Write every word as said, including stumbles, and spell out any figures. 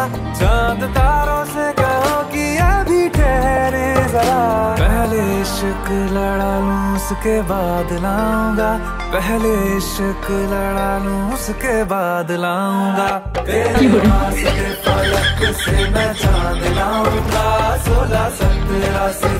चांद तारों से कहो कि अभी ठहरे जरा। पहले इश्क लड़ा लूं उसके बाद लाऊंगा, पहले इश्क लड़ा लूं उसके बाद लाऊंगा। तेरे पास के फलक से मैं चांद लाऊंगा, सोलह सत्रह से